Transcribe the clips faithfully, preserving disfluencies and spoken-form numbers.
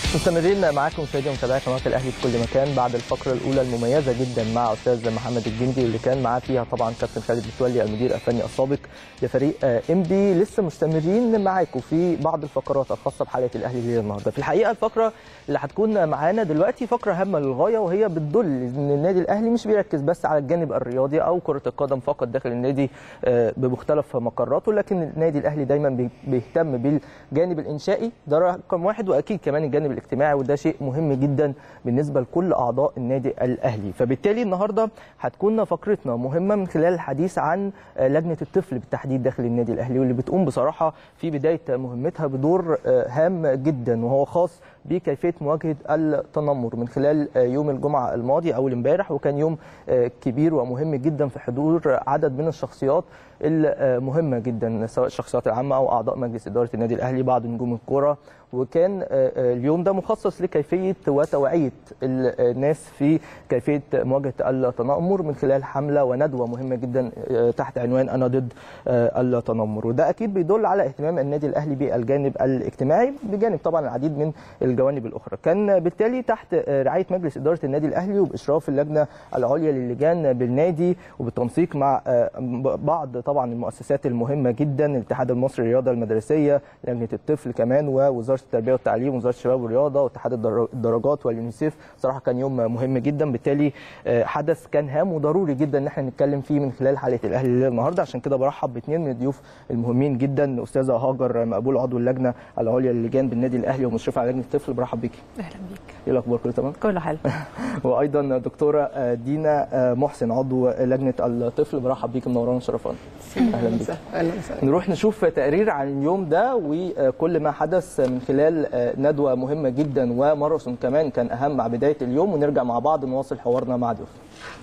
مستمرين معاكم مشاهدي ومتابعي قناه الاهلي في كل مكان بعد الفقره الاولى المميزه جدا مع استاذ محمد الجندي اللي كان معاه فيها طبعا كابتن خالد متولي المدير الفني السابق لفريق ام بي. لسه مستمرين معاكم في بعض الفقرات الخاصه بحلقه الاهلي ليله النهارده. في الحقيقه الفقره اللي هتكون معانا دلوقتي فقره هامه للغايه، وهي بتدل ان النادي الاهلي مش بيركز بس على الجانب الرياضي او كره القدم فقط داخل النادي بمختلف مقراته، لكن النادي الاهلي دايما بيهتم بالجانب الانشائي ده رقم واحد، واكيد كمان الجانب الاجتماعي، وده شيء مهم جدا بالنسبه لكل اعضاء النادي الاهلي. فبالتالي النهارده هتكون فقرتنا مهمه من خلال الحديث عن لجنه الطفل بالتحديد داخل النادي الاهلي، واللي بتقوم بصراحه في بدايه مهمتها بدور هام جدا، وهو خاص بكيفيه مواجهه التنمر من خلال يوم الجمعه الماضي او امبارح، وكان يوم كبير ومهم جدا في حضور عدد من الشخصيات المهمه جدا سواء الشخصيات العامه او اعضاء مجلس اداره النادي الاهلي، بعض نجوم الكره. وكان اليوم ده مخصص لكيفيه وتوعيه الناس في كيفيه مواجهه التنمر من خلال حمله وندوه مهمه جدا تحت عنوان انا ضد التنمر، وده اكيد بيدل على اهتمام النادي الاهلي بالجانب الاجتماعي بجانب طبعا العديد من الجوانب الاخرى. كان بالتالي تحت رعايه مجلس اداره النادي الاهلي وباشراف اللجنه العليا للجان بالنادي وبالتنسيق مع بعض طبعا المؤسسات المهمه جدا، الاتحاد المصري للرياضه المدرسيه، لجنه الطفل كمان، ووزاره التربيه والتعليم، ووزاره الشباب والرياضه، واتحاد الدرجات واليونيسيف. صراحه كان يوم مهم جدا، بالتالي حدث كان هام وضروري جدا ان احنا نتكلم فيه من خلال حلقه الاهلي الليله النهارده. عشان كده برحب باثنين من الضيوف المهمين جدا، استاذه هاجر مقبول عضو اللجنه العليا للجان بالنادي الاهلي ومشرفه على لجنه الطفل. برحب بيكي. اهلا بيك. ايه الاخبار؟ كله تمام؟ كله حلو. وايضا دكتوره دينا محسن عضو لجنه الطفل. برحب بيكي، منورانا وشرفانا. اهلا بيك. اهلا وسهلا. نروح نشوف تقرير عن اليوم ده وكل ما حدث من خلال ندوه مهمه جدا وماراثون كمان كان اهم مع بدايه اليوم، ونرجع مع بعض نواصل حوارنا مع ضيوفنا.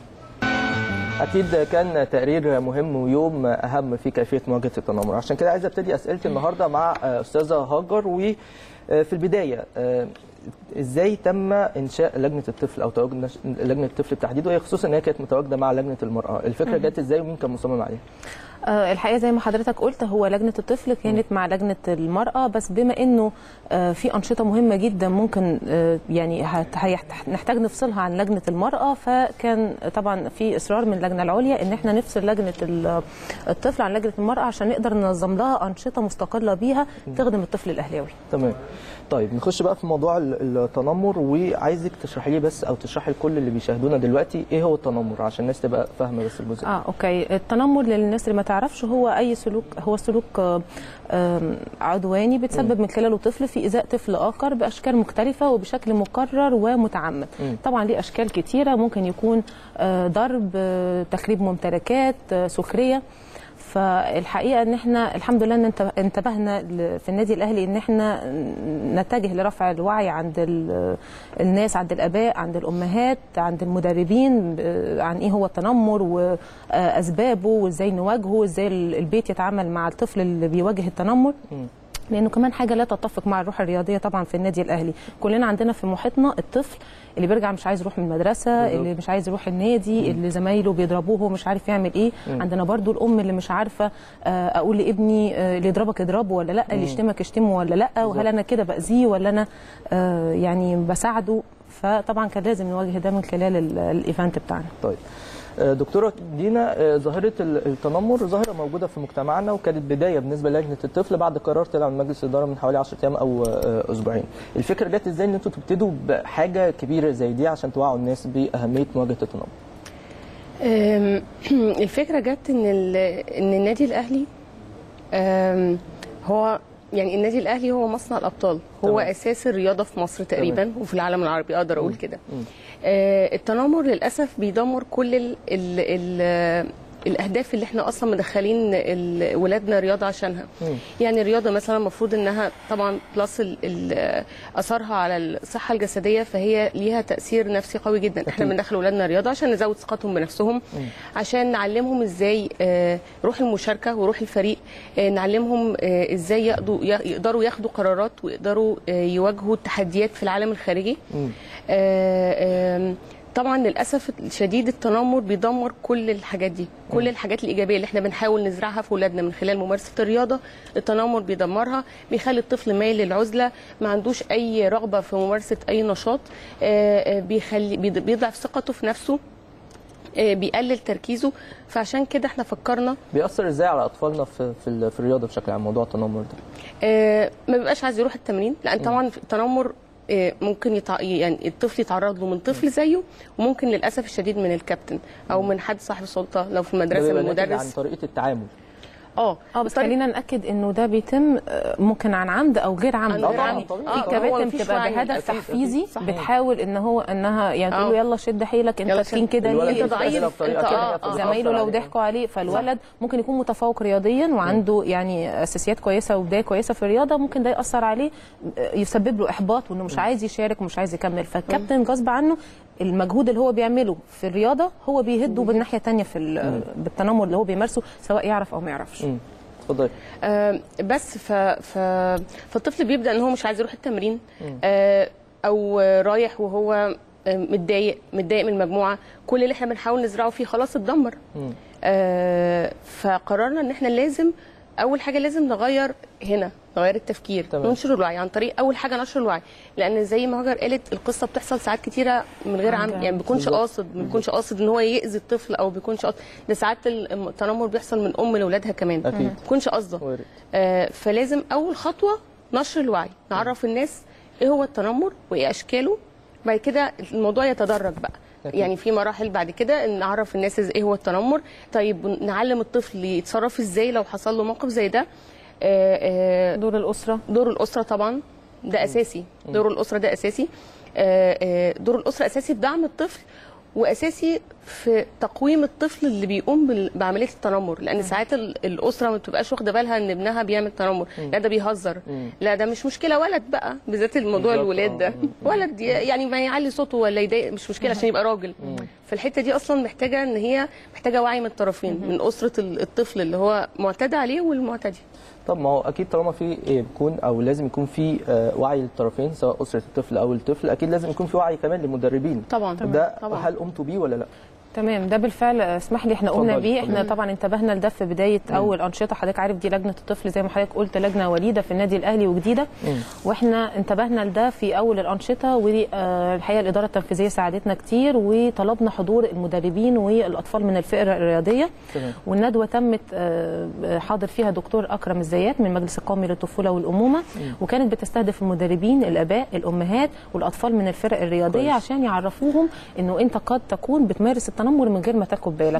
اكيد كان تقرير مهم ويوم اهم في كيفيه مواجهه التنمر. عشان كده عايز ابتدي اسئلتي النهارده مع استاذه هاجر، وفي البدايه ازاي تم انشاء لجنه الطفل او تواجد لجنه الطفل بالتحديد، وهي خصوصا ان هي كانت متواجده مع لجنه المراه؟ الفكره جت ازاي ومين كان مصمم عليها؟ أه الحقيقه زي ما حضرتك قلت، هو لجنه الطفل كانت م. مع لجنه المراه، بس بما انه أه في انشطه مهمه جدا ممكن أه يعني نحتاج نفصلها عن لجنه المراه، فكان طبعا في اصرار من اللجنه العليا ان احنا نفصل لجنه الطفل عن لجنه المراه عشان نقدر ننظم لها انشطه مستقله بيها تخدم الطفل الاهلاوي. تمام. طيب نخش بقى في موضوع التنمر، وعايزك تشرحي لي بس او تشرحي لكل اللي بيشاهدونا دلوقتي ايه هو التنمر عشان الناس تبقى فاهمه بس الجزء. اه اوكي. التنمر للناس اللي ما تعرفش هو اي سلوك، هو سلوك عدواني بتسبب من خلاله طفل في ايذاء طفل اخر باشكال مختلفه وبشكل مكرر ومتعمد. م. طبعا ليه اشكال كتيره، ممكن يكون ضرب، تخريب ممتلكات، سخريه. فالحقيقه ان احنا الحمد لله ان انتبهنا في النادي الاهلي ان احنا نتجه لرفع الوعي عند الناس، عند الاباء، عند الامهات، عند المدربين عن ايه هو التنمر واسبابه وازاي نواجهه، وازاي البيت يتعامل مع الطفل اللي بيواجه التنمر. لانه كمان حاجه لا تتفق مع الروح الرياضيه طبعا في النادي الاهلي. كلنا عندنا في محيطنا الطفل اللي بيرجع مش عايز يروح من المدرسه، اللي مش عايز يروح النادي، مم. اللي زمايله بيضربوه ومش عارف يعمل ايه. مم. عندنا برضو الام اللي مش عارفه اقول لابني اللي يضربك اضربه ولا لا، اللي يشتمك اشتمه ولا لا، وهل انا كده باذيه ولا انا يعني بساعده. فطبعا كان لازم نواجه ده من خلال الايفنت بتاعنا. طيب دكتورة دينا، ظاهرة التنمر ظاهرة موجودة في مجتمعنا، وكانت بداية بالنسبة لجنة الطفل بعد قرار طلع من مجلس الإدارة من حوالي عشرة أيام أو أسبوعين. الفكرة جت إزاي إن أنتوا تبتدوا بحاجة كبيرة زي دي عشان توعوا الناس بأهمية مواجهة التنمر؟ الفكرة جت إن إن النادي الأهلي هو يعني النادي الأهلي هو مصنع الأبطال، هو طبعا. أساس الرياضة في مصر تقريبا طبعا. وفي العالم العربي أقدر أقول كده. آه التنمر للأسف بيدمر كل ال ال ال الاهداف اللي احنا اصلا مدخلين ولادنا رياضه عشانها. م. يعني الرياضه مثلا المفروض انها طبعا بلس اثرها على الصحه الجسديه، فهي ليها تاثير نفسي قوي جدا. احنا بندخل ولادنا رياضه عشان نزود ثقتهم بنفسهم، م. عشان نعلمهم ازاي روح المشاركه وروح الفريق، نعلمهم ازاي يقدروا يقدروا ياخدوا قرارات ويقدروا يواجهوا التحديات في العالم الخارجي. م. طبعا للاسف الشديد التنمر بيدمر كل الحاجات دي، كل الحاجات الايجابيه اللي احنا بنحاول نزرعها في اولادنا من خلال ممارسه الرياضه، التنمر بيدمرها، بيخلي الطفل مايل للعزله، ما عندوش اي رغبه في ممارسه اي نشاط، بيخلي بيضعف ثقته في نفسه، بيقلل تركيزه. فعشان كده احنا فكرنا. بيأثر ازاي على اطفالنا في في, في الرياضه بشكل عام موضوع التنمر ده؟ آه ما بيبقاش عايز يروح التمرين، لان طبعا التنمر آه ممكن يتع... يعني الطفل يتعرض له من طفل زيه، وممكن للاسف الشديد من الكابتن او من حد صاحب سلطه لو في المدرسه من المدرس. عن طريقه التعامل. اه اه بس خلينا ناكد انه ده بيتم ممكن عن عمد او غير عمد. يعني الكباتن بتبقى بهدف تحفيزي، بتحاول ان هو انها يعني تقول له يلا شد حيلك، انت تخين كده ليه، انت ضعيف، انت اه زمايله لو ضحكوا عليه. فالولد ممكن يكون متفوق رياضيا وعنده يعني اساسيات كويسه وبدايه كويسه في الرياضه، ممكن ده ياثر عليه يسبب له احباط وانه مش عايز يشارك ومش عايز يكمل. فالكابتن غصب عنه المجهود اللي هو بيعمله في الرياضه هو بيهده بالناحيه الثانيه في بالتنمر اللي هو بيمارسه سواء يعرف او ما يعرفش. اتفضلي. آه بس ف... ف... فالطفل بيبدا ان هو مش عايز يروح التمرين، آه او رايح وهو متضايق متضايق من المجموعه، كل اللي احنا بنحاول نزرعه فيه خلاص اتدمر. آه فقررنا ان احنا لازم اول حاجه لازم نغير هنا، نغير التفكير، تمام. ننشر الوعي عن طريق اول حاجه نشر الوعي، لان زي ما هاجر قالت القصه بتحصل ساعات كتيره من غير عمد، يعني ما بيكونش قاصد ما بيكونش قاصد ان هو ياذي الطفل او بيكونش قاصد، ده ساعات التنمر بيحصل من ام لاولادها كمان، ما بيكونش قصده. آه فلازم اول خطوه نشر الوعي، نعرف الناس ايه هو التنمر وايه اشكاله، بعد كده الموضوع يتدرج بقى. يعني في مراحل بعد كده نعرف الناس ايه هو التنمر، طيب نعلم الطفل يتصرف ازاي لو حصل له موقف زي ده. آآ آآ دور الاسره دور الاسره طبعا ده اساسي، دور الاسره ده اساسي. آآ دور الاسره اساسي في دعم الطفل، واساسي في تقويم الطفل اللي بيقوم بعمليه التنمر، لان ساعات الاسره ما بتبقاش واخده بالها ان ابنها بيعمل تنمر، لا ده بيهزر، لا ده مش مشكله، ولد بقى بالذات الموضوع الولاد ده، ولد يعني ما يعلي صوته ولا يضايق مش مشكله عشان يبقى راجل. فالحته دي اصلا محتاجه ان هي محتاجه وعي من الطرفين، من اسره الطفل اللي هو معتدى عليه والمعتدي. طب ما هو اكيد طالما في بيكون او لازم يكون في وعي للطرفين سواء اسره الطفل او الطفل، اكيد لازم يكون في وعي كمان للمدربين. طبعا ده طبعا. هل قمتوا بيه ولا لا؟ تمام، ده بالفعل اسمح لي احنا قمنا بيه. احنا طبعا انتبهنا لده في بدايه مم. اول انشطه. حضرتك عارف دي لجنه الطفل زي ما حضرتك قلت لجنه وليده في النادي الاهلي وجديده، مم. واحنا انتبهنا لده في اول الانشطه، والحقيقه الاداره التنفيذيه ساعدتنا كتير وطلبنا حضور المدربين والاطفال من الفئه الرياضيه. مم. والندوه تمت حاضر فيها دكتور اكرم الزيات من المجلس القومي للطفوله والامومه، مم. وكانت بتستهدف المدربين الاباء الامهات والاطفال من الفرق الرياضيه كويس. عشان يعرفوهم انه انت قد تكون بتمارس التنمر من غير ما تاخد بالك.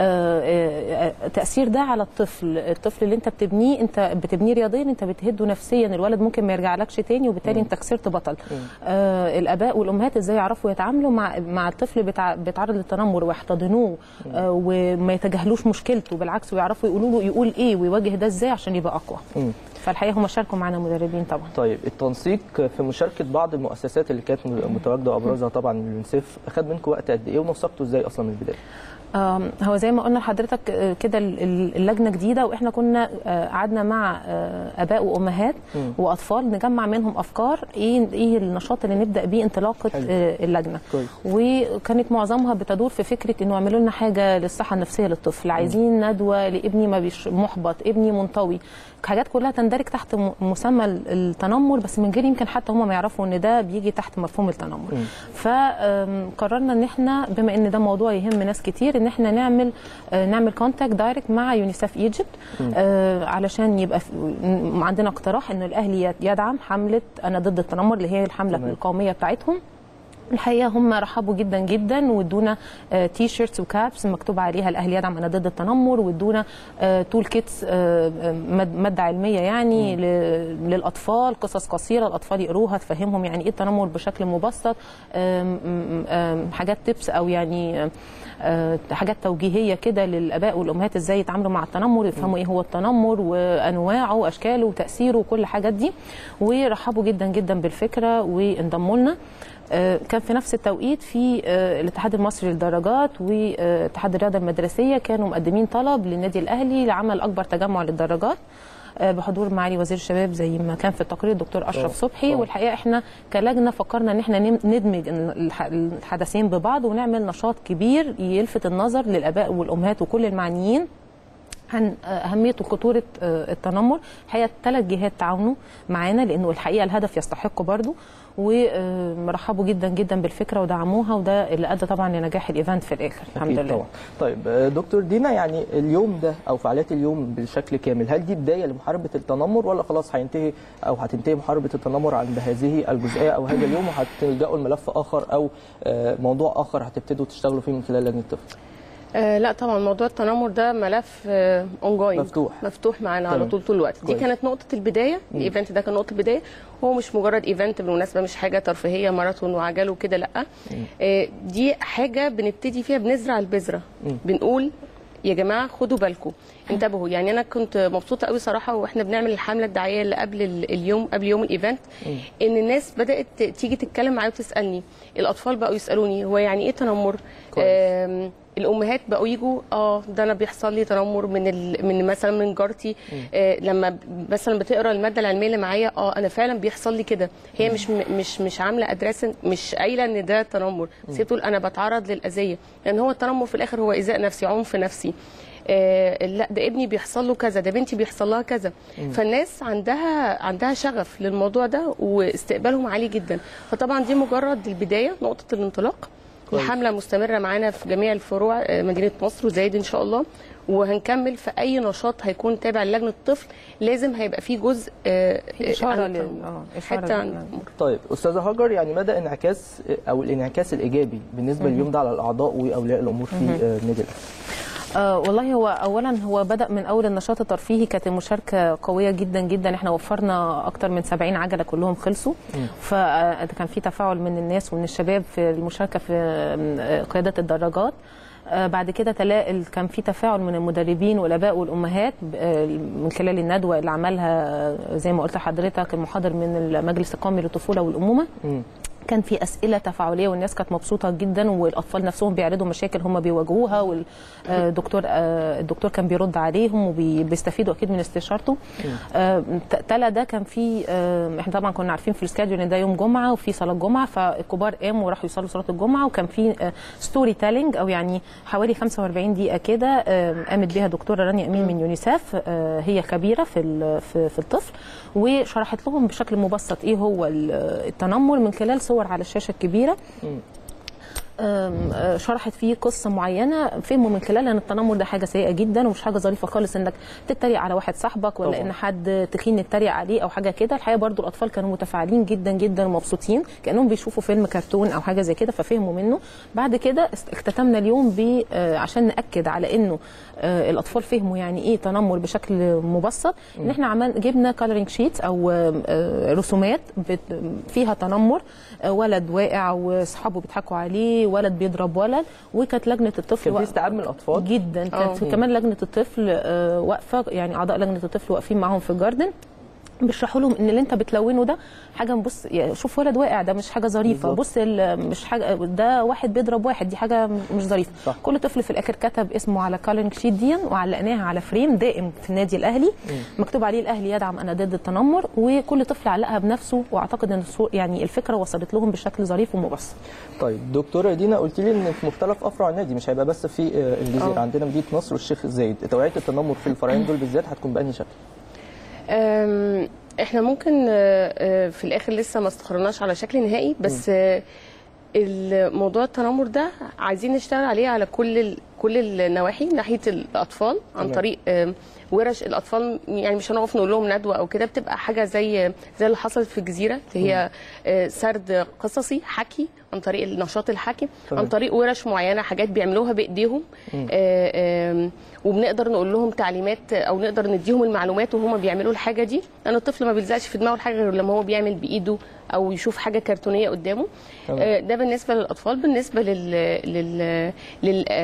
آه تاثير ده على الطفل، الطفل اللي انت بتبنيه انت بتبنيه رياضيا، انت بتهده نفسيا، الولد ممكن ما يرجعلكش تاني وبالتالي مم. انت خسرت بطل. آه الاباء والامهات ازاي يعرفوا يتعاملوا مع مع الطفل بتاع بيتعرض للتنمر ويحتضنوه، آه وما يتجاهلوش مشكلته، بالعكس ويعرفوا يقولوا له يقول ايه ويواجه ده ازاي عشان يبقى اقوى. مم. فالحقيقه هم شاركوا معنا مدربين طبعا. طيب التنسيق في مشاركه بعض المؤسسات اللي كانت متواجده وابرزها طبعا اليونيسيف اخذ منكم وقت قد ايه ونسقتوا ازاي اصلا من البدايه؟ هو زي ما قلنا لحضرتك كده اللجنه جديده، واحنا كنا قعدنا مع اباء وامهات م. واطفال نجمع منهم افكار ايه ايه النشاط اللي نبدا بيه انطلاقه حلو. اللجنه كويس. وكانت معظمها بتدور في فكره انه اعملوا لنا حاجه للصحه النفسيه للطفل، عايزين ندوه لابني ما بيش محبط، ابني منطوي، حاجات كلها تندرج تحت مسمى التنمر، بس من غير يمكن حتى هم ما يعرفوا ان ده بيجي تحت مفهوم التنمر. فقررنا ان احنا بما ان ده موضوع يهم ناس كتير ان احنا نعمل نعمل كونتاكت دايركت مع يونيسيف ايجيبت، آه علشان يبقى عندنا اقتراح انه الاهلي يدعم حمله انا ضد التنمر اللي هي الحمله مم. القوميه بتاعتهم. الحقيقه هم رحبوا جدا جدا وادونا آه تي شيرتس وكابس مكتوب عليها الاهلي يدعم انا ضد التنمر، وادونا آه تول كيتس آه ماده علميه يعني للاطفال، قصص قصيره الاطفال يقروها تفهمهم يعني ايه التنمر بشكل مبسط، آه آه حاجات تيبس او يعني آه حاجات توجيهيه كده للاباء والامهات ازاي يتعاملوا مع التنمر، يفهموا ايه هو التنمر وانواعه واشكاله وتاثيره وكل الحاجات دي. ورحبوا جدا جدا بالفكره وانضموا لنا. كان في نفس التوقيت في الاتحاد المصري للدراجات واتحاد الرياضه المدرسيه كانوا مقدمين طلب للنادي الاهلي لعمل اكبر تجمع للدراجات بحضور معالي وزير الشباب زي ما كان في التقرير الدكتور اشرف صبحي. أوه. والحقيقه احنا كلجنه فكرنا ان احنا ندمج الحدثين ببعض ونعمل نشاط كبير يلفت النظر للاباء والامهات وكل المعنيين عن اهميه وخطوره التنمر. الحقيقه ثلاث جهات تعاونوا معانا لانه الحقيقه الهدف يستحق برضه، ورحبوا جدا جدا بالفكره ودعموها، وده اللي ادى طبعا لنجاح الايفنت في الاخر الحمد لله. طبعا. طيب دكتور دينا، يعني اليوم ده او فعاليات اليوم بشكل كامل هل دي بدايه لمحاربه التنمر ولا خلاص هينتهي او هتنتهي محاربه التنمر عند هذه الجزئيه او هذا اليوم وهتلجأوا لملف اخر او موضوع اخر هتبتدوا تشتغلوا فيه من خلال لجنه الطفل؟ آه لا طبعا موضوع التنمر ده ملف آه اونجوينج مفتوح مفتوح معانا على طول طول الوقت. دي كانت نقطه البدايه، الايفنت ده كان نقطه البدايه. هو مش مجرد ايفنت بالمناسبه، مش حاجه ترفيهيه ماراثون وعجل وكده، لا. آه دي حاجه بنبتدي فيها بنزرع البذره، بنقول يا جماعه خدوا بالكم انتبهوا. يعني انا كنت مبسوطه قوي صراحه واحنا بنعمل الحمله الدعائيه اللي قبل اليوم قبل يوم الايفنت، ان الناس بدات تيجي تتكلم معايا وتسالني، الاطفال بقوا يسالوني هو يعني ايه تنمر، الامهات بقوا يجوا اه ده انا بيحصل لي تنمر من ال... من مثلا من جارتي، آه لما مثلا بتقرا الماده العلميه اللي معايا اه انا فعلا بيحصل لي كده. هي مش مش مش عامله ادريس، مش قايله ان ده تنمر، بس هي بتقول انا بتعرض للاذيه، لان هو التنمر في الاخر هو ايذاء نفسي، عنف نفسي. آه لا ده ابني بيحصل له كذا، ده بنتي بيحصل لها كذا. فالناس عندها عندها شغف للموضوع ده واستقبالهم عالي جدا. فطبعا دي مجرد البدايه، نقطه الانطلاق. الحمله مستمره معانا في جميع الفروع مدينه نصر وزايد ان شاء الله، وهنكمل في اي نشاط هيكون تابع للجنه الطفل لازم هيبقى فيه جزء اشاره ل حتى عن. طيب استاذه هاجر، يعني مدى انعكاس او الانعكاس الايجابي بالنسبه لليوم ده على الاعضاء واولياء الامور في النادي الاهلي؟ آه والله هو اولا هو بدا من اول النشاط الترفيهي، كانت المشاركه قويه جدا جدا. احنا وفرنا اكتر من سبعين عجله كلهم خلصوا، فكان في تفاعل من الناس ومن الشباب في المشاركه في قياده الدراجات. آه بعد كده تلاقي كان في تفاعل من المدربين والاباء والامهات من خلال الندوه اللي عملها زي ما قلت لحضرتك المحاضر من المجلس القومي للطفوله والامومه. م. كان في اسئله تفاعليه والناس كانت مبسوطه جدا، والاطفال نفسهم بيعرضوا مشاكل هم بيواجهوها، والدكتور الدكتور كان بيرد عليهم وبيستفيدوا اكيد من استشارته. تلا ده كان في احنا طبعا كنا عارفين في السكادجول ان ده يوم جمعه وفي صلاه جمعه، فالكبار قاموا وراحوا يصلوا صلاه الجمعه، وكان في ستوري تيلينج او يعني حوالي خمسة وأربعين دقيقه كده قامت بها دكتوره رانيا امين من يونيسيف، هي خبيره في في الطفل، وشرحت لهم بشكل مبسط ايه هو التنمر من خلال صور على الشاشه الكبيره. شرحت فيه قصه معينه فهموا من خلالها ان التنمر ده حاجه سيئه جدا ومش حاجه ظريفه خالص انك تتريق على واحد صاحبك ولا طبعا. ان حد تخين يتريق عليه او حاجه كده. الحقيقه برضو الاطفال كانوا متفاعلين جدا جدا ومبسوطين كانهم بيشوفوا فيلم كرتون او حاجه زي كده، ففهموا منه. بعد كده اختتمنا اليوم ب عشان ناكد على انه الاطفال فهموا يعني ايه تنمر بشكل مبسط، ان احنا عملنا جبنا كالرينج شيتس او رسومات فيها تنمر، ولد واقع واصحابه بيضحكوا عليه، ولد بيضرب ولد، وكانت لجنه الطفل كان في استيعاب من الاطفال جدا. كانت كمان لجنه الطفل واقفه، يعني اعضاء لجنه الطفل واقفين معاهم في الجاردن بيشرحوا لهم ان اللي انت بتلونه ده حاجه، بص يعني شوف ولد واقع ده مش حاجه ظريفه، بص مش حاجه، ده واحد بيضرب واحد دي حاجه مش ظريفه. صح. كل طفل في الاخر كتب اسمه على كالرينج شيت دي وعلقناها على فريم دائم في النادي الاهلي م. مكتوب عليه الاهلي يدعم انا ضد التنمر، وكل طفل علقها بنفسه، واعتقد ان يعني الفكره وصلت لهم بشكل ظريف ومبسط. طيب دكتوره دينا، قلت لي ان في مختلف افرع النادي مش هيبقى بس في الجزيره، عندنا مدينه نصر والشيخ زايد، توعيه التنمر في الفرعين دول بالذات هتكون بأنهي شكل؟ احنا ممكن في الاخر لسه ما استقرناش على شكل نهائي، بس الموضوع التنمر ده عايزين نشتغل عليه على كل كل النواحي، ناحيه الاطفال عن طريق ورش الاطفال. يعني مش هنقف نقول لهم ندوه او كده، بتبقى حاجه زي زي اللي حصلت في الجزيره، اللي هي سرد قصصي حكي عن طريق النشاط الحكي، عن طريق ورش معينه، حاجات بيعملوها بايديهم، آآ آآ وبنقدر نقول لهم تعليمات او نقدر نديهم المعلومات وهم بيعملوا الحاجه دي، لان الطفل ما بيلزقش في دماغه الحاجه غير لما هو بيعمل بايده او يشوف حاجه كرتونيه قدامه. ده بالنسبه للاطفال. بالنسبه لل... لل... لل... للام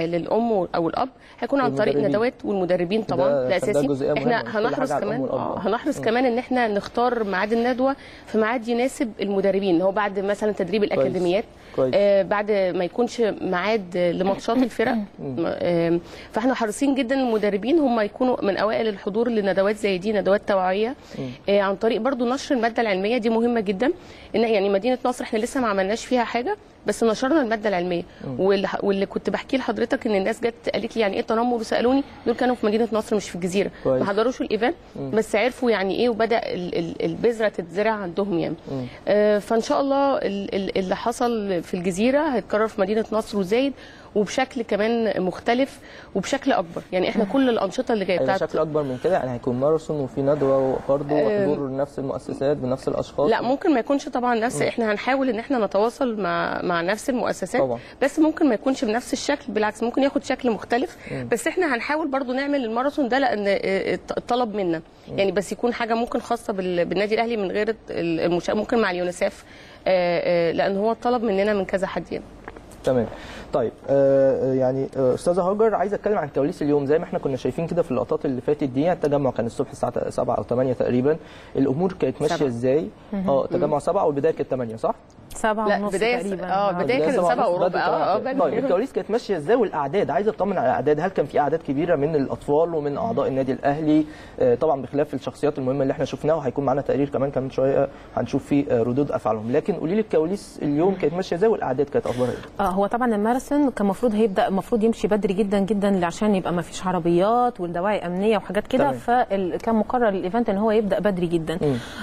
الام او الاب هيكون عن طريق الندوات والمدربين طبعا، ده, ده اساسي. احنا هنحرص كمان اه هنحرص كمان ان احنا نختار ميعاد الندوه في ميعاد يناسب المدربين، هو بعد مثلا تدريب الاكاديميات، كويس. آه بعد ما يكونش ميعاد لماتشات الفرق. آه فاحنا حريصين جدا المدربين هم يكونوا من اوائل الحضور لندوات زي دي، ندوات توعيه آه عن طريق برضو نشر الماده العلميه، دي مهمه جدا. ان يعني مدينه نصر احنا لسه ما عملناش فيها حاجه، بس نشرنا الماده العلميه. واللي, واللي كنت بحكي لحضرتك ان الناس جت قالت لي يعني ايه تنمر وسالوني، دول كانوا في مدينه نصر مش في الجزيره، ما حضروش الايفنت بس عرفوا يعني ايه، وبدا البذره تتزرع عندهم يعني. آه فان شاء الله اللي حصل في الجزيره هيتكرر في مدينه نصر وزايد، وبشكل كمان مختلف وبشكل اكبر. يعني احنا كل الانشطه اللي جايه بتاعت بشكل اكبر من كده، يعني هيكون ماراثون وفي ندوه برضه وحضور نفس المؤسسات بنفس الاشخاص؟ لا ممكن ما يكونش طبعا نفس، م. احنا هنحاول ان احنا نتواصل مع مع نفس المؤسسات طبعا. بس ممكن ما يكونش بنفس الشكل، بالعكس ممكن ياخد شكل مختلف. م. بس احنا هنحاول برضه نعمل الماراثون ده لان الطلب منا، م. يعني بس يكون حاجه ممكن خاصه بالنادي الاهلي من غير المشا... ممكن مع اليونيسف، لان هو الطلب مننا من كذا حد يعني. تمام. طيب آه يعني آه استاذه هاجر، عايز اتكلم عن كواليس اليوم. زي ما احنا كنا شايفين كده في اللقطات اللي فاتت دي، التجمع كان الصبح الساعه سبعة او ثمانية تقريبا، الامور كانت ماشيه ازاي؟ اه التجمع سبعة والبدايه كانت ثمانية صح؟ سبعة ونص تقريبا. اه البدايه كانت سبعة وربع. اه اه طيب الكواليس كانت ماشيه ازاي والاعداد؟ عايز اطمن على الاعداد، هل كان في اعداد كبيره من الاطفال ومن اعضاء النادي الاهلي؟ آه طبعا بخلاف الشخصيات المهمه اللي احنا شفناها، وهيكون معانا تقرير كمان كمان شويه هنشوف فيه ردود افعالهم، لكن قولي لي الكواليس اليوم كانت ماشيه ازاي والاعداد كانت اخبارها ايه؟ اه هو طبعا الماراثون كان المفروض هيبدا المفروض يمشي بدري جدا جدا عشان يبقى ما فيش عربيات والدواعي امنيه وحاجات كده، فكان مقرر الايفنت ان هو يبدا بدري جدا.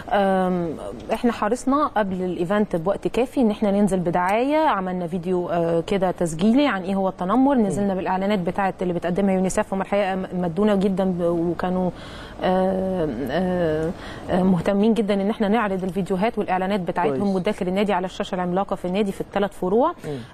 احنا حرصنا قبل الايفنت بوقت كافي ان احنا ننزل بدعايه، عملنا فيديو كده تسجيلي عن ايه هو التنمر، نزلنا بالاعلانات بتاعه اللي بتقدمها يونيسف، هم الحقيقه مدونا جدا وكانوا آآ آآ مهتمين جدا ان احنا نعرض الفيديوهات والاعلانات بتاعتهم وداخل النادي على الشاشه العملاقه في النادي في الثلاث فروع.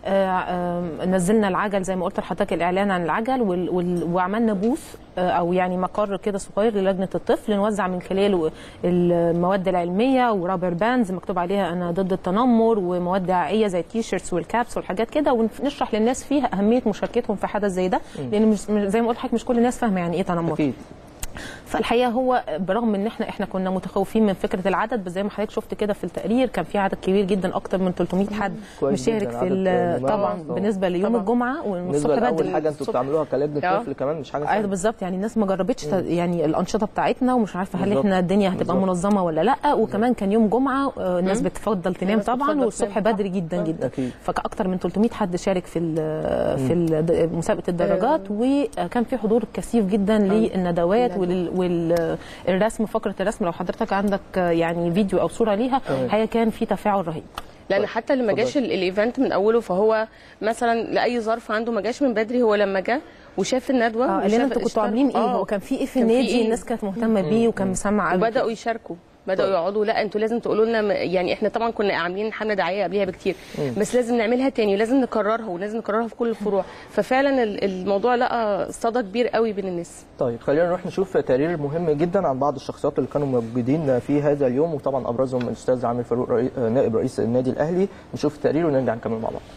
نزلنا العجل زي ما قلت لحضرتك، الاعلان عن العجل، وال... وال... وعملنا بوث او يعني مقر كده صغير للجنه الطفل نوزع من خلاله المواد العلميه ورابر باندز مكتوب عليها انا ضد التنمر، ومواد دعائيه زي التي شيرتس والكابس والحاجات كده، ونشرح للناس فيها اهميه مشاركتهم في حدث زي ده، لان مش زي ما قلت لحضرتك مش كل الناس فاهمه يعني ايه تنمر. أكيد. فالحقيقه هو برغم ان احنا احنا كنا متخوفين من فكره العدد، بس زي ما حضرتك شفت كده في التقرير كان في عدد كبير جدا، اكتر من ثلاثمية حد مشارك في طبعا بالنسبه ليوم الجمعه والصبح بدري. اول حاجه انتوا بتعملوها كلجنه طفل كمان مش حاجه ايوه بالظبط، يعني الناس ما جربتش يعني الانشطه بتاعتنا ومش عارفه هل احنا الدنيا هتبقى بالزبط. منظمه ولا لا، وكمان كان يوم جمعه الناس بتفضل تنام طبعا والصبح بدري جدا جدا، فاكثر من ثلاثمية حد شارك في في مسابقه الدراجات، وكان في حضور كثيف جدا للندوات وال الرسم، فقره الرسم لو حضرتك عندك يعني فيديو او صوره ليها، هي كان في تفاعل رهيب. لان حتى اللي ما جاش الايفنت من اوله، فهو مثلا لاي ظرف عنده ما جاش من بدري، هو لما جه وشاف الندوه اه قال لنا انتوا كنتوا عاملين ايه، هو كان في ايه في النادي إيه؟ الناس كانت مهتمه بيه وكان مسمع قوي، وبداوا يشاركوا بداوا طيب. يقعدوا لا انتوا لازم تقولوا لنا، يعني احنا طبعا كنا عاملين حمله دعائيه قبلها بكتير، مم. بس لازم نعملها تاني ولازم نكررها ولازم نكررها في كل الفروع، ففعلا الموضوع لقى صدى كبير قوي بين الناس. طيب خلينا نروح نشوف تقرير مهم جدا عن بعض الشخصيات اللي كانوا موجودين في هذا اليوم، وطبعا ابرزهم الاستاذ عامر فاروق رئي... نائب رئيس النادي الاهلي. نشوف التقرير ونرجع نكمل مع بعض.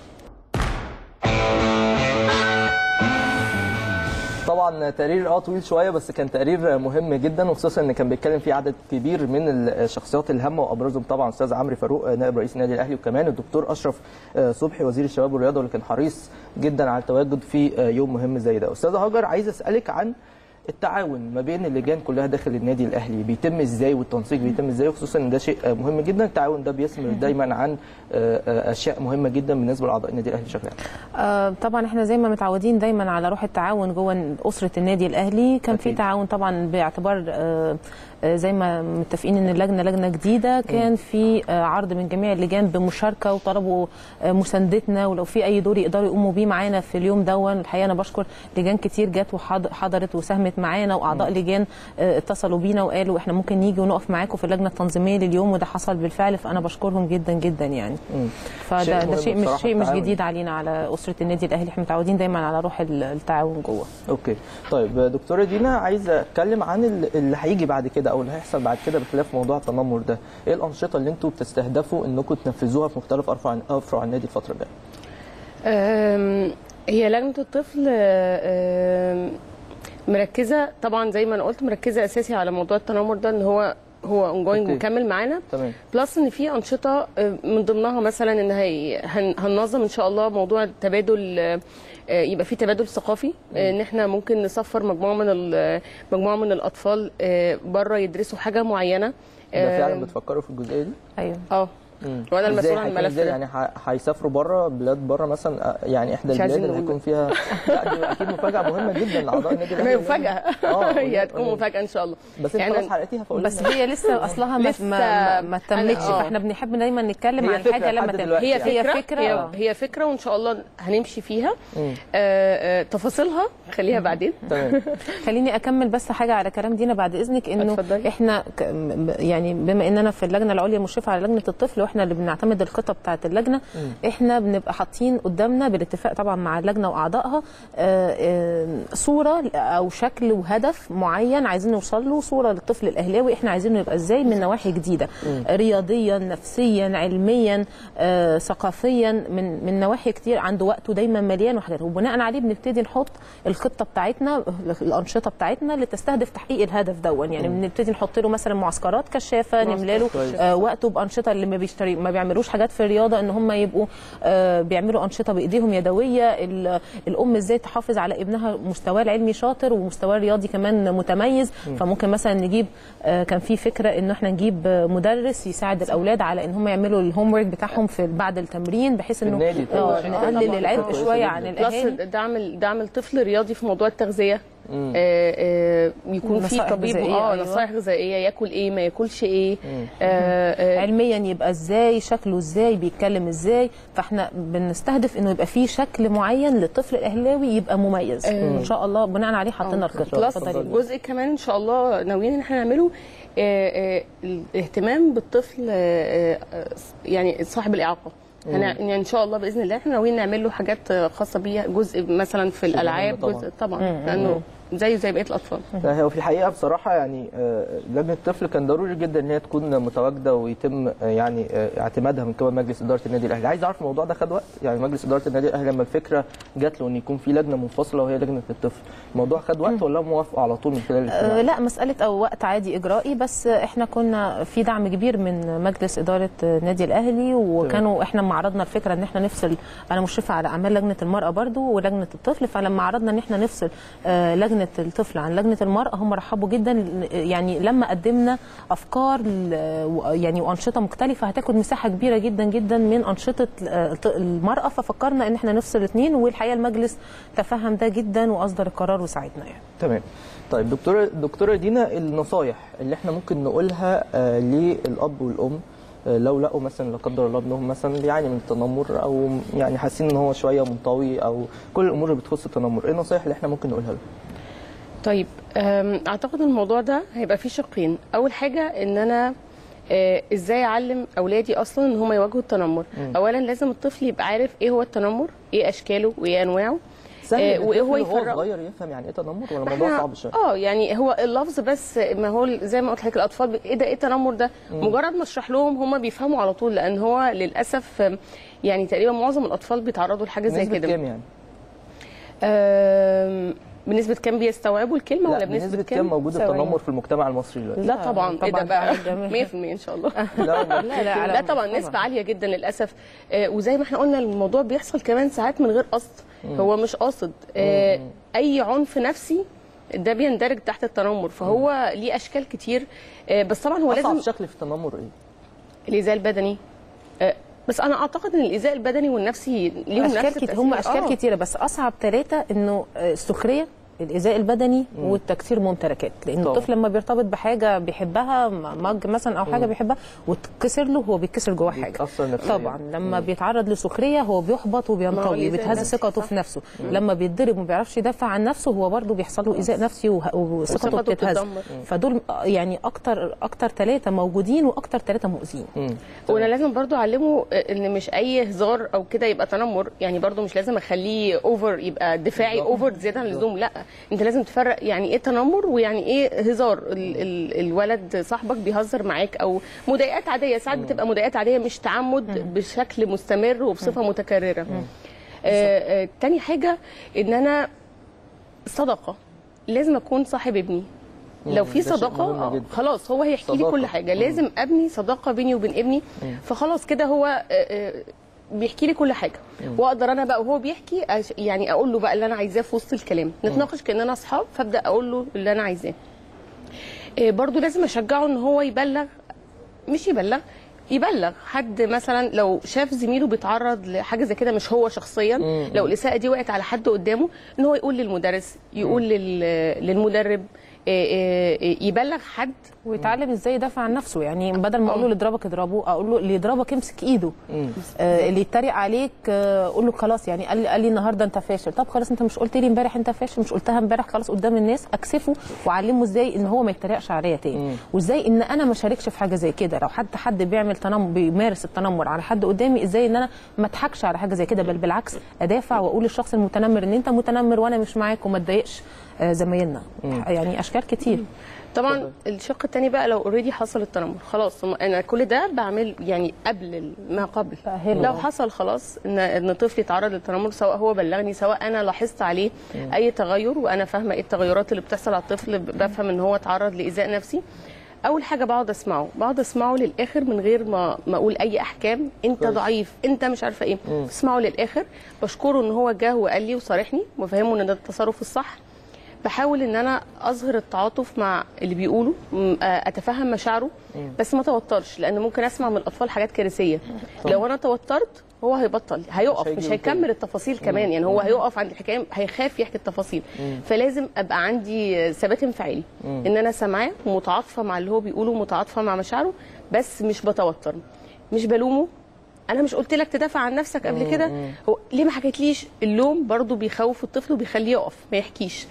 طبعا تقرير اه طويل شويه بس كان تقرير مهم جدا، وخصوصا ان كان بيتكلم فيه عدد كبير من الشخصيات الهامه، وابرزهم طبعا الاستاذ عمرو فاروق نائب رئيس النادي الاهلي، وكمان الدكتور اشرف صبحي وزير الشباب والرياضه، اللي كان حريص جدا على التواجد في يوم مهم زي ده. استاذه هاجر، عايز اسالك عن التعاون ما بين اللجان كلها داخل النادي الاهلي بيتم ازاي، والتنسيق بيتم ازاي، وخصوصا ان ده شيء مهم جدا. التعاون ده بيثمر دايما عن اشياء مهمه جدا بالنسبه لاعضاء النادي الاهلي بشكل عام. آه طبعا احنا زي ما متعودين دايما على روح التعاون جوه اسره النادي الاهلي، كان في تعاون طبعا باعتبار آه زي ما متفقين ان اللجنه لجنه جديده، كان في عرض من جميع اللجان بمشاركه وطلبوا مساندتنا، ولو في اي دور يقدروا يقوموا بيه معانا في اليوم دون. الحقيقه انا بشكر لجان كتير جت وحضرت وساهمت معانا، واعضاء لجان اتصلوا بينا وقالوا احنا ممكن نيجي ونقف معاكم في اللجنه التنظيميه لليوم، وده حصل بالفعل، فانا بشكرهم جدا جدا يعني. فده ده شيء مش شيء مش جديد علينا على اسره النادي الاهلي، احنا متعودين دايما على روح التعاون جوه. اوكي طيب دكتوره دينا، عايزه اتكلم عن اللي هيجي بعد كده او اللي هيحصل بعد كده بخلاف موضوع التنمر ده. ايه الانشطه اللي انتم بتستهدفوا انكم تنفذوها في مختلف افرع افرع النادي الفتره الجايه؟ هي لجنه الطفل مركزه طبعا زي ما انا قلت، مركزه اساسي على موضوع التنمر ده، ان هو هو اونجوينج مكمل معانا. تمام. بلس ان في انشطه من ضمنها مثلا ان هي هننظم ان شاء الله موضوع التبادل، يبقى في تبادل ثقافي، ان احنا ممكن نسفر مجموعه من مجموعه من الاطفال بره يدرسوا حاجه معينه. ده فعلا بتفكروا في الجزئيه دي؟ ايوه. اه وانا المسؤول عن الملف ده. يعني هيسافروا بره بلاد بره مثلا، يعني احدى البلاد اللي هيكون فيها لا دي اكيد مفاجاه مهمه جدا لاعضاء النادي الاهلي. مفاجاه اه هي هتكون مفاجاه ان شاء الله. بس يعني خلاص حرقتيها فقولي. بس هي لسه اصلها ما ما, ما تمتش، فاحنا بنحب دايما نتكلم عن حاجه لما تمت. هي فكره هي فكره هي, هي فكره وان شاء الله هنمشي فيها. آه آه تفاصيلها خليها بعدين. تمام. خليني اكمل بس حاجه على كلام دينا بعد اذنك، انه أتفضل. احنا يعني بما اننا في اللجنه العليا المشرفه على لجنه الطفل، واحنا اللي بنعتمد الخطه بتاعه اللجنه، م. احنا بنبقى حاطين قدامنا بالاتفاق طبعا مع اللجنه واعضائها صوره او شكل وهدف معين عايزين نوصل له، صوره للطفل الاهلاوي احنا عايزينه يبقى ازاي من نواحي جديده، م. رياضيا، نفسيا، علميا، آه، ثقافيا، من من نواحي كتير، عنده وقته دايما مليان وحاجات، وبناء عليه بنبتدي نحط الخطه بتاعتنا، الانشطه بتاعتنا اللي تستهدف تحقيق الهدف دون. يعني بنبتدي نحط له مثلا معسكرات كشافه، نملى له آه وقته بانشطه، اللي ما بيشتري ما بيعملوش حاجات في الرياضه ان هم يبقوا آه بيعملوا انشطه بايديهم يدويه. الام ازاي تحافظ على ابنها مستواه العلمي شاطر ومستواه الرياضي كمان متميز، م. فممكن مثلا نجيب آه كان في فكره ان احنا نجيب مدرس يساعد الاولاد على ان هم يعملوا الهوم ورك بتاعهم في بعد التمرين، بحيث انه نقلل العبء شويه عن الاهالي. دعم دعم الطفل رياضي في موضوع التغذيه، آه آه يكون في طبيب اه نصائح غذائيه، ياكل ايه ما ياكلش ايه، آه آه علميا يبقى ازاي، شكله ازاي، بيتكلم ازاي. فاحنا بنستهدف انه يبقى في شكل معين للطفل الاهلاوي يبقى مميز، آه ان شاء الله بناء عليه حطينا الخطه. جزء كمان ان شاء الله ناويين ان احنا نعمله آه آه الاهتمام بالطفل آه آه يعني صاحب الاعاقه. يعني ان شاء الله باذن الله احنا ناويين نعمل له حاجات خاصه بيها، جزء مثلا في الالعاب، جزء طبعا لانه زيه زي بقيه الاطفال. لا هو في الحقيقه بصراحه يعني لجنه الطفل كان ضروري جدا ان هي تكون متواجده ويتم يعني اعتمادها من قبل مجلس اداره النادي الاهلي. عايز اعرف الموضوع ده خد وقت، يعني مجلس اداره النادي الاهلي لما الفكره جات له ان يكون في لجنه منفصله وهي لجنه الطفل، الموضوع خد وقت ولا موافقه على طول من خلال الاجتماع؟ أه لا مساله او وقت عادي اجرائي، بس احنا كنا في دعم كبير من مجلس اداره النادي الاهلي، وكانوا احنا لما عرضنا الفكره ان احنا نفصل، انا مشرفه على اعمال لجنه المراه برضو ولجنه الطفل، فلما عرضنا ان احنا نفصل أه لجنه الطفل عن لجنه المراه هم رحبوا جدا. يعني لما قدمنا افكار يعني وانشطه مختلفه هتاخد مساحه كبيره جدا جدا من انشطه المراه، ففكرنا ان احنا نفصل الاثنين، والحقيقه المجلس تفهم ده جدا واصدر القرار وساعدنا يعني. تمام. طيب دكتوره دكتوره دينا، النصايح اللي احنا ممكن نقولها آه للاب والام آه لو لقوا مثلا لا قدر الله ابنهم مثلا بيعاني من التنمر، او يعني حاسين ان هو شويه منطوي، او كل الامور اللي بتخص التنمر، ايه النصايح اللي احنا ممكن نقولها له؟ طيب اعتقد الموضوع ده هيبقى فيه شقين. اول حاجه ان انا ازاي اعلم اولادي اصلا ان هم يواجهوا التنمر. م. اولا لازم الطفل يبقى عارف ايه هو التنمر، ايه اشكاله وايه انواعه، آه وايه هو يفرق. هو صغير يفهم يعني ايه تنمر ولا الموضوع صعب شويه؟ اه يعني هو اللفظ بس، ما هو زي ما قلت لحضرتك الاطفال ايه ده ايه التنمر ده، م. مجرد ما اشرح لهم هم بيفهموا على طول، لان هو للاسف يعني تقريبا معظم الاطفال بيتعرضوا لحاجه زي كده. بنسبه كام يعني؟ آه بنسبه كام بيستوعبوا الكلمه ولا بنسبه كام موجود التنمر في المجتمع المصري دلوقتي؟ لا طبعا، ايه ده بقى مية في المية ان شاء الله. لا لا لا, لا طبعا نسبه عاليه جدا للاسف. آه وزي ما احنا قلنا الموضوع بيحصل كمان ساعات من غير قصد، هو مش قاصد. آه اي عنف نفسي ده بيندرج تحت التنمر، فهو ليه اشكال كتير. آه بس طبعا هو لازم. اصعب شكل في التنمر ايه؟ الايذاء البدني. آه بس انا اعتقد ان الايذاء البدني والنفسي ليهم أشكال نفس التأثير. هم اشكال آه. كتيره، بس اصعب ثلاثه انه السخريه، الايذاء البدني، مم. والتكسير ممتلكات. لان الطفل لما بيرتبط بحاجه بيحبها، مج مثلا او حاجه مم. بيحبها وتكسر له، هو بيتكسر جواه حاجه طبعا. لما مم. بيتعرض لسخريه هو بيحبط وبينطوي وبيتهز ثقته في نفسه. مم. لما بيتضرب وما بيعرفش يدافع عن نفسه هو برده بيحصل له ايذاء نفسي وثقته بتتهز. فدول يعني اكتر اكتر ثلاثه موجودين واكتر ثلاثه مؤذيين. وانا لازم برده اعلمه ان مش اي هزار او كده يبقى تنمر، يعني برده مش لازم اخليه اوفر يبقى دفاعي اوفر زياده عن اللزوم، لا انت لازم تفرق يعني ايه تنمر ويعني ايه هزار. ال ال الولد صاحبك بيهزر معاك، او مضايقات عاديه، ساعات بتبقى مضايقات عاديه مش تعمد بشكل مستمر وبصفه متكرره. آه آه تاني حاجه ان انا صداقه، لازم اكون صاحب ابني. لو في صداقه آه خلاص هو هيحكي لي كل حاجه. لازم ابني صداقه بيني وبين ابني، فخلاص كده هو آه آه بيحكي لي كل حاجه، واقدر انا بقى وهو بيحكي يعني اقول له بقى اللي انا عايزاه في وسط الكلام، نتناقش كاننا اصحاب، فابدا اقول له اللي انا عايزاه. آه برضو لازم اشجعه ان هو يبلغ، مش يبلغ يبلغ حد مثلا لو شاف زميله بيتعرض لحاجه زي كده، مش هو شخصيا، لو الاساءه دي وقعت على حد قدامه، ان هو يقول للمدرس، يقول للمدرب، يبلغ حد ويتعلم ازاي يدافع عن نفسه. يعني بدل ما اقول له اللي يضربك اضربه، اقول له اللي يضربك امسك ايده، آه اللي يتريق عليك آه قول له خلاص، يعني قال لي قال لي النهارده انت فاشل، طب خلاص انت مش قلت لي امبارح انت فاشل، مش قلتها امبارح، خلاص قدام الناس اكسفه واعلمه ازاي ان هو ما يتريقش عليا تاني، وازاي ان انا ما اشاركش في حاجه زي كده. لو حد حد بيعمل تنمر، بيمارس التنمر على حد قدامي، ازاي ان انا ما اضحكش على حاجه زي كده، بل بالعكس ادافع واقول للشخص المتنمر ان انت متنمر وانا مش معاك، وما تضايقش آه زمايلنا. يعني اشكال كتير. طبعا الشق الثاني بقى لو اوريدي حصل التنمر، خلاص انا كل ده بعمل يعني قبل ما قبل. لو حصل خلاص ان ان طفل يتعرض للتنمر، سواء هو بلغني سواء انا لاحظت عليه مم. اي تغير، وانا فاهمه ايه التغيرات اللي بتحصل على الطفل، بفهم ان هو اتعرض لايذاء نفسي، اول حاجه بقعد اسمعه، بقعد اسمعه للاخر من غير ما ما اقول اي احكام، انت ضعيف، انت مش عارفه ايه، اسمعه للاخر، بشكره ان هو جه وقال لي وصارحني، وفهمه ان ده التصرف الصح. بحاول ان انا اظهر التعاطف مع اللي بيقوله، اتفهم مشاعره، بس ما توترش، لان ممكن اسمع من الاطفال حاجات كارثيه. لو انا توترت هو هيبطل، هيقف، مش هيكمل التفاصيل كمان، يعني هو هيقف عند الحكايه، هيخاف يحكي التفاصيل. فلازم ابقى عندي ثبات انفعالي، ان انا سامعاه ومتعاطفه مع اللي هو بيقوله ومتعاطفه مع مشاعره، بس مش بتوتر، مش بلومه. انا مش قلت لك تدافع عن نفسك قبل كده؟ هو ليه ما حكيتليش؟ اللوم برضو بيخوف الطفل وبيخليه يقف ما يحكيش.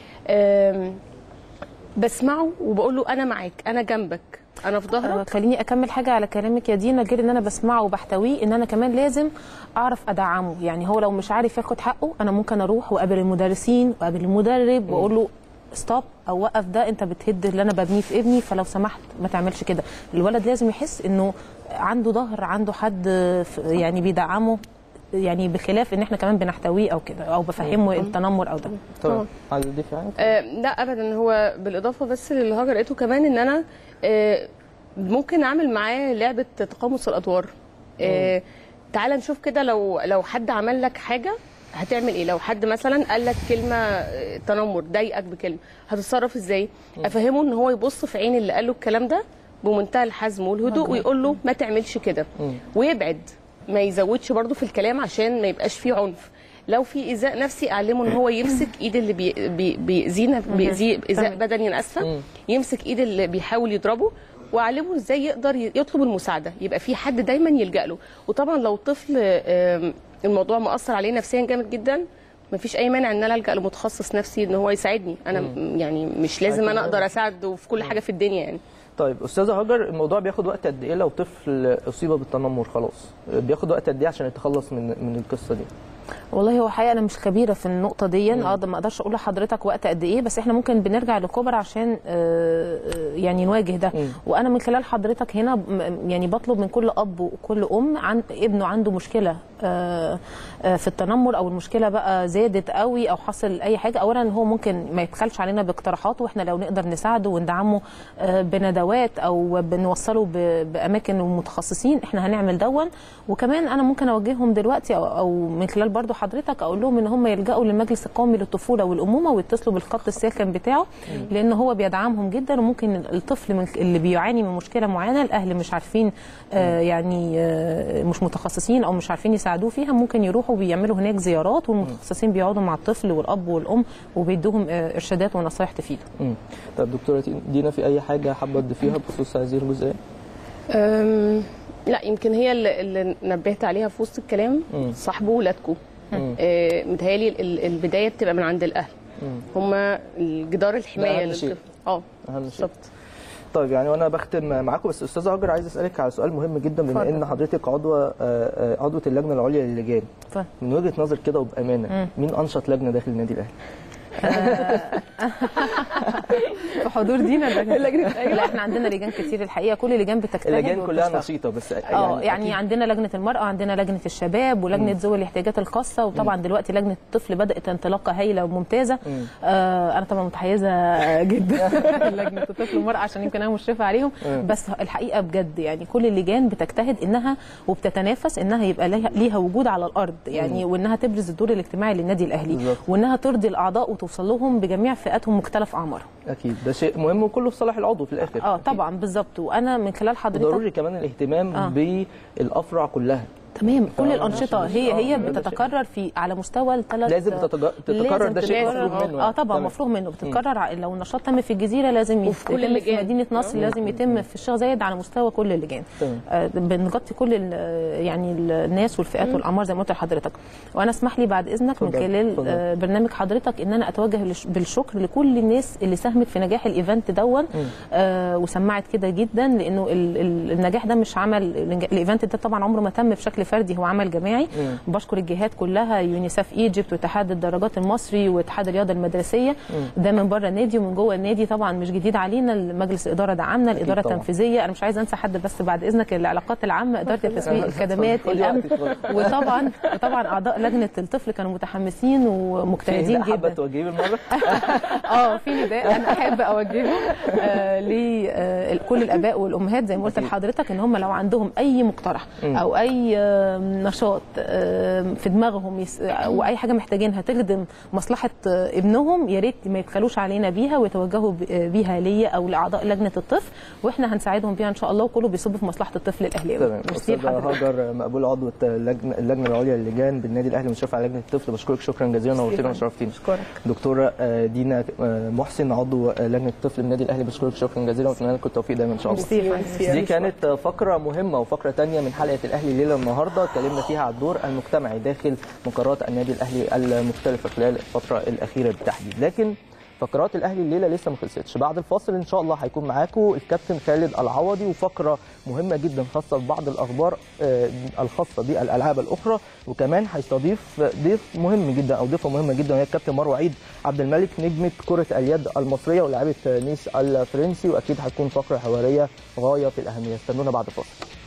بسمعه وبقول له انا معاك، انا جنبك، انا في ظهرك. خليني اكمل حاجه على كلامك يا دينا، غير ان انا بسمعه وبحتويه، ان انا كمان لازم اعرف ادعمه. يعني هو لو مش عارف ياخد حقه، انا ممكن اروح واقابل المدرسين واقابل المدرب واقول له ستوب او وقف، ده انت بتهد اللي انا ببنيه في ابني، فلو سمحت ما تعملش كده. الولد لازم يحس انه عنده ظهر، عنده حد يعني بيدعمه، يعني بخلاف ان احنا كمان بنحتويه او كده، او بفهمه التنمر او ده. طبعا عايز تضيفي حاجه؟ آه لا ابدا، هو بالاضافه بس اللي هاجر لقيته كمان ان انا آه ممكن اعمل معاه لعبه تقامص الادوار. آه تعال نشوف كده، لو لو حد عمل لك حاجه هتعمل ايه؟ لو حد مثلا قال لك كلمه تنمر، ضايقك بكلمه، هتتصرف ازاي؟ افهمه ان هو يبص في عين اللي قال له الكلام ده بمنتهى الحزم والهدوء، ويقول له ما تعملش كده، ويبعد، ما يزودش برضو في الكلام عشان ما يبقاش فيه عنف. لو في ايذاء نفسي اعلمه ان هو يمسك ايد اللي بي بي بيأذينا، بيأذيه ايذاء بدني، انا اسفه، يمسك ايد اللي بيحاول يضربه، واعلمه ازاي يقدر يطلب المساعده، يبقى في حد دايما يلجأ له. وطبعا لو الطفل الموضوع مؤثر عليه نفسيا جامد جدا، ما فيش اي مانع ان انا الجأ لمتخصص نفسي ان هو يساعدني. انا يعني مش لازم انا اقدر اساعده في كل حاجه في الدنيا يعني. طيب استاذه هاجر، الموضوع بياخد وقت قد ايه لو طفل اصيب بالتنمر خلاص؟ بياخد وقت قد ايه عشان يتخلص من من القصه دي؟ والله هو حقيقه انا مش خبيره في النقطه دي، اقدر ما اقدرش اقول لحضرتك وقت قد ايه، بس احنا ممكن بنرجع لكبر عشان يعني نواجه ده. مم. وانا من خلال حضرتك هنا يعني بطلب من كل اب وكل ام عن ابنه عنده مشكله في التنمر، او المشكله بقى زادت قوي او حصل اي حاجه، اولا هو ممكن ما يبخلش علينا باقتراحات، واحنا لو نقدر نساعده وندعمه بندوات او بنوصله باماكن ومتخصصين احنا هنعمل دون. وكمان انا ممكن اوجههم دلوقتي او, أو من خلال برضو حضرتك اقول لهم ان هم يلجأوا للمجلس القومي للطفوله والامومه ويتصلوا بالخط الساخن بتاعه، لان هو بيدعمهم جدا. وممكن الطفل من اللي بيعاني من مشكله معينه الاهل مش عارفين آه يعني آه مش متخصصين او مش عارفين يساعدوه فيها، ممكن يروحوا بيعملوا هناك زيارات، والمتخصصين بيقعدوا مع الطفل والاب والام وبيدوهم آه ارشادات ونصائح تفيده. طب دكتوره دينا، في اي حاجه حابه تضيفيها بخصوص هذه الجزئيه؟ لا، يمكن هي اللي, اللي نبهت عليها في وسط الكلام، صاحبوا ولادكم. آه متهيألي البدايه بتبقى من عند الاهل، هم الجدار الحمايه للطفل. اه بالظبط. طيب يعني وانا بختم معاكم، بس استاذه هاجر عايز اسالك على سؤال مهم جدا، بما ان حضرتك عضوه عضوه اللجنه العليا للجان، من وجهه نظر كده وبامانه، مين انشط لجنه داخل النادي الاهلي؟ في حضور دينا لجنه لا احنا عندنا لجان كتير الحقيقه، كل اللجان بتجتهد. اللجان كلها نشيطه بس اه يعني, يعني عندنا لجنه المراه، عندنا لجنه الشباب، ولجنه ذوي الاحتياجات الخاصه، وطبعا م. دلوقتي لجنه الطفل بدات انطلاقه هايله وممتازه. آه انا طبعا متحيزه جدا لجنه الطفل والمراه عشان يمكن انا مشرفه عليهم، م. بس الحقيقه بجد يعني كل اللجان بتجتهد انها وبتتنافس انها يبقى ليها وجود على الارض يعني، م. وانها تبرز الدور الاجتماعي للنادي الاهلي بالزبط. وانها ترضي الاعضاء وتوصل لهم بجميع فئاتهم مختلف اعمارهم. اكيد ده شيء مهم وكله في صالح العضو في الاخر. اه طبعا بالظبط. وانا من خلال حضرتك ضروري كمان الاهتمام آه. بالافرع كلها. تمام، كل الانشطه هي هي بتتكرر في على مستوى الثلاث، لازم تتكرر، ده شيء مفروغ منه. اه طبعا مفروغ منه، بتتكرر. لو النشاط تم في الجزيره لازم يتم في مدينه نصر، لازم يتم في الشيخ زايد على مستوى كل اللجان. آه بنغطي كل يعني الناس والفئات والاعمار زي ما قلت لحضرتك. وانا اسمح لي بعد اذنك من خلال آه برنامج حضرتك ان انا اتوجه بالشكر لكل الناس اللي ساهمت في نجاح الايفنت دون آه وسمعت كده جدا، لانه النجاح ده مش عمل الايفنت ده طبعا عمره ما تم بشكل فردي، هو عمل جماعي. مم. بشكر الجهات كلها، يونيسف ايجيبت واتحاد الدراجات المصري واتحاد الرياضه المدرسيه. مم. ده من بره النادي ومن جوه النادي طبعا مش جديد علينا، مجلس الاداره دعمنا، الاداره التنفيذيه، انا مش عايزه انسى حد بس بعد اذنك، العلاقات العامه، اداره التسويق، الخدمات، الامن، وطبعا وطبعا اعضاء لجنه الطفل كانوا متحمسين ومجتهدين جدا. حابه توجهيه بالمره؟ اه في نداء انا احب اوجهه آه لكل الاباء والامهات زي ما قلت لحضرتك، ان هم لو عندهم اي مقترح او اي نشاط في دماغهم يس... واي حاجه محتاجينها تخدم مصلحه ابنهم، يا ريت ما يبخلوش علينا بيها ويتوجهوا بيها ليا او لاعضاء لجنه الطفل، واحنا هنساعدهم بيها ان شاء الله، وكله بيصب في مصلحه الطفل الاهلاوي. تمام. استاذ هاجر مقبول عضو اللجنه اللجنه العليا للجان بالنادي الاهلي مشرفه على لجنه الطفل، بشكرك شكرا جزيلا ونورتينا وشرفتينا. بشكرك. دكتوره دينا محسن عضو لجنه الطفل بالنادي الاهلي، بشكرك شكرا جزيلا واتمنى لكم التوفيق دايما ان شاء الله. دي كانت فقره مهمه وفقره ثانيه من حلقه الاهلي الليله النهارده، اتكلمنا فيها على الدور المجتمعي داخل مقررات النادي الاهلي المختلفه خلال الفتره الاخيره بالتحديد. لكن فقرات الاهلي الليله لسه ما خلصتش، بعد الفاصل ان شاء الله هيكون معاكم الكابتن خالد العوضي وفقره مهمه جدا خاصه ببعض الاخبار الخاصه بالالعاب الاخرى، وكمان هيستضيف ضيف مهم جدا او ضيفه مهمه جدا وهي الكابتن مروه عيد عبد الملك نجمه كره اليد المصريه ولاعيبه نيس الفرنسي، واكيد هتكون فقره حواريه غايه في الاهميه. استنونا بعد الفاصل.